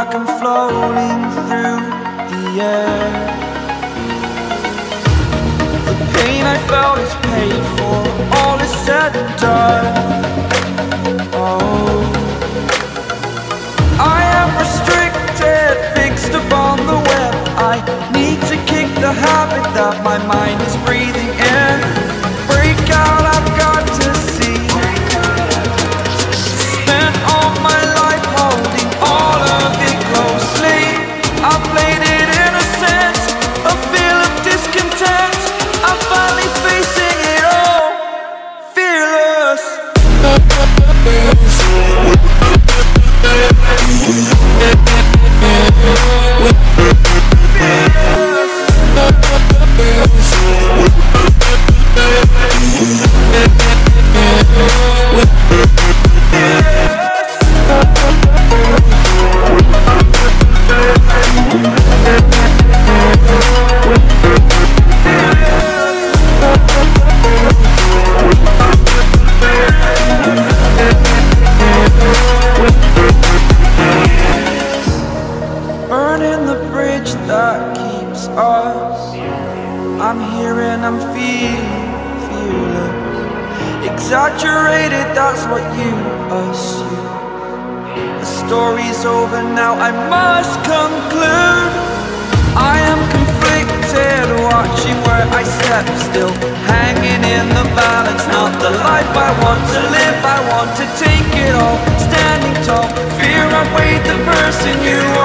like I'm floating through the air. The pain I felt is paid for, all is said and done. Oh, I am restricted, fixed upon the web. I need to kick the habit that my mind is breathing in. Break out, I've got to see. Spent all my life holding all of it closely. I played it innocent, a feel of discontent. I'm finally facing it all, fearless. Burning the bridge that keeps us. I'm here and I'm feeling fearless. Exaggerated, that's what you assume. The story's over now, I must conclude. I am conflicted, watching where I step still, hanging in the balance. Not the life I want to live, I want to take it all. Standing tall, fear I weighed the person you are.